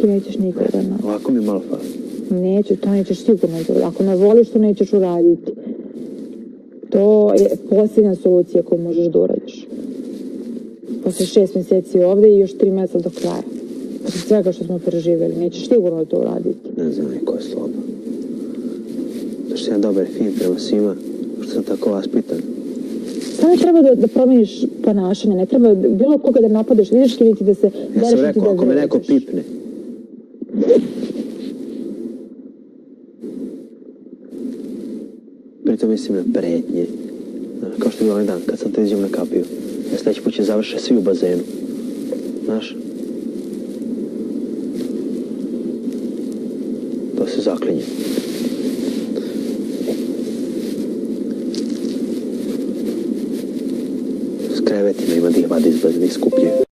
Deki, nećeš nikoga naći. Ovako mi malo fali. Neću, to nećeš sigurno uraditi. Ako ne voliš, to nećeš uraditi. To je posljednja solucija koju možeš da uradiš. Posle 6 mjeseci ovde i još 3 mjeseca do kraja. Posle svega što smo preživjeli, nećeš sigurno to uraditi. Ne znam niko je sloba. Zašto sam ja dobar i fin prema svima, što sam tako vaspitan. Samo treba da promeniš ponašanje, ne treba bilo koga da napadaš, vidiš li ti da se... Ja sam rekao, ako me neko pipne. Pritom mislim na pretnje. Kao što je bilo onaj dan, kad sam te iđem na kapiju. Ja sljedeći put će završe svi u bazenu. Znaš? To se zaklinje. S krevetima ima da ih vadi iz bazena i skupljaju.